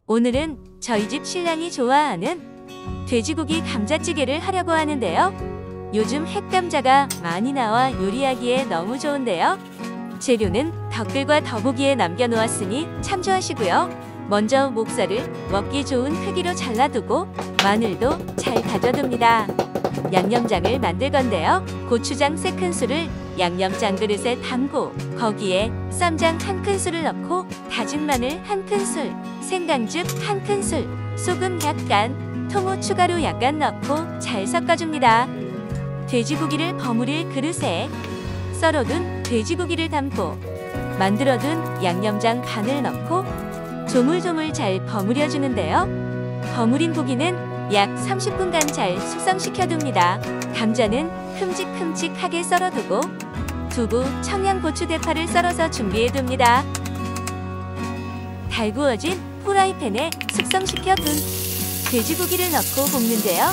오늘은 저희 집 신랑이 좋아하는 돼지고기 감자찌개를 하려고 하는데요. 요즘 핵감자가 많이 나와 요리하기에 너무 좋은데요. 재료는 덧글과 더보기에 남겨놓았으니 참조하시고요. 먼저 목살을 먹기 좋은 크기로 잘라두고 마늘도 잘 다져둡니다. 양념장을 만들 건데요. 고추장 3큰술을 양념장 그릇에 담고 거기에 쌈장 1큰술을 넣고 다진 마늘 1큰술, 생강즙 1큰술, 소금 약간, 통후 추가로 약간 넣고 잘 섞어줍니다. 돼지고기를 버무릴 그릇에 썰어둔 돼지고기를 담고 만들어둔 양념장 반을 넣고 조물조물 잘 버무려 주는데요. 버무린 고기는 약 30분간 잘 숙성시켜둡니다. 감자는 큼직큼직하게 썰어두고 두부, 청양고추 대파를 썰어서 준비해둡니다. 달구어진 프라이팬에 숙성시켜둔 돼지고기를 넣고 볶는데요.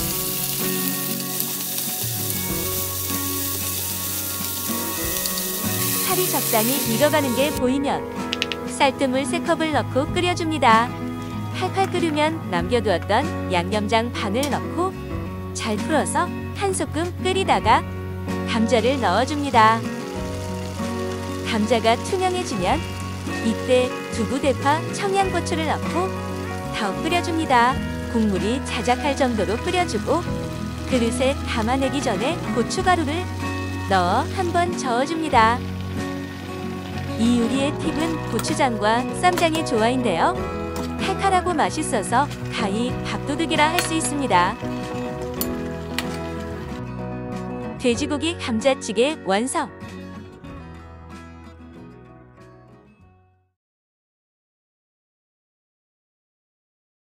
살이 적당히 익어가는 게 보이면 쌀뜨물 3컵을 넣고 끓여줍니다. 팔팔 끓으면 남겨두었던 양념장 반을 넣고 잘 풀어서 한 소끔 끓이다가 감자를 넣어줍니다. 감자가 투명해지면 이때 두부, 대파, 청양고추를 넣고 더 끓여줍니다. 국물이 자작할 정도로 끓여주고 그릇에 담아내기 전에 고춧가루를 넣어 한번 저어줍니다. 이 요리의 팁은 고추장과 쌈장의 조화인데요. 칼칼하고 맛있어서 가히 밥도둑이라 할 수 있습니다. 돼지고기 감자찌개 완성!